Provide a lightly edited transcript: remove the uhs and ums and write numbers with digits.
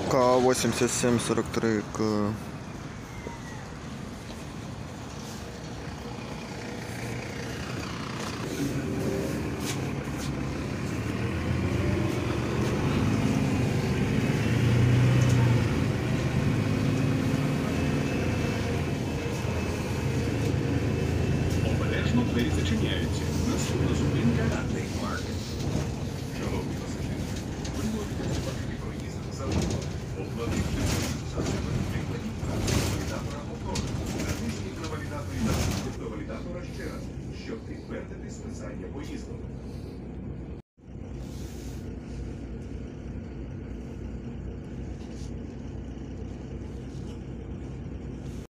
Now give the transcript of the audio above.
К-8743 К. Обережно двері зачиняються. Наступна зупинка Лейфмарк. Шановні пасажири, ви можете сплатити проїзд за вагон. Оплативши за себе прикладіть валідатора опору. Натисніть на валідаторі наступного валідатора ще раз, щоб підтвердити списання поїзду.